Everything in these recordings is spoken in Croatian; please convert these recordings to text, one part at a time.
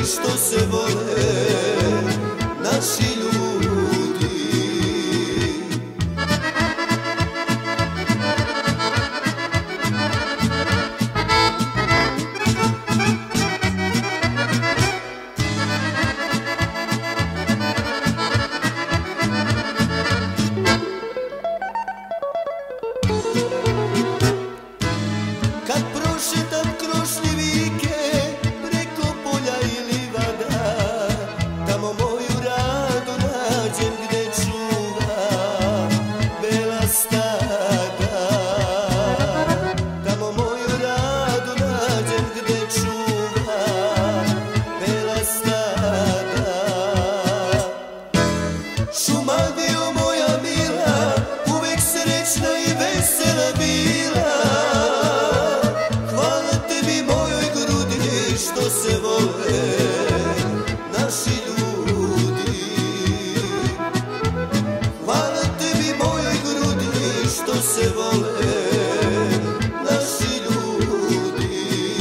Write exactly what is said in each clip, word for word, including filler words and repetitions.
što se vole naši ljudi. Kad prošetam kroz šljivike preko polja i livada, tamo moju radu nađem gde čuva bela stada. Tamo moju radu nađem gde čuva bela stada. Šumadija moja mila, uvek srećna i vesela bila. Što se vole naši ljudi. Hvala tebi mojoj grudi što se vole naši ljudi.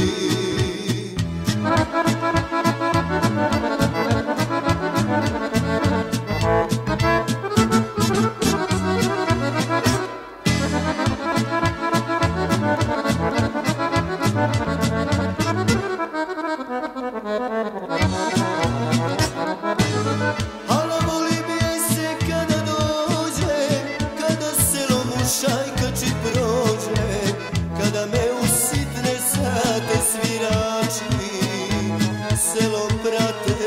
Šajkači prođe, kada me u sitne sate svirači selom prate.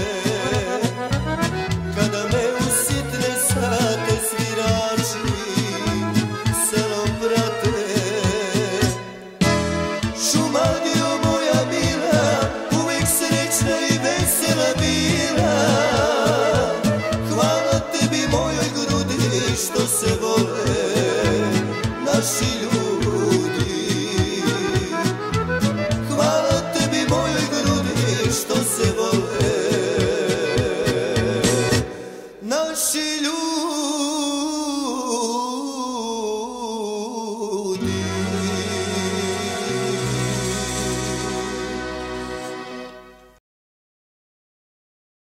Kada me u sitne sate svirači selom prate. Šumadija moja mila, uvek srećna i vesela bila. Hvala tebi mojoj grudi što se vole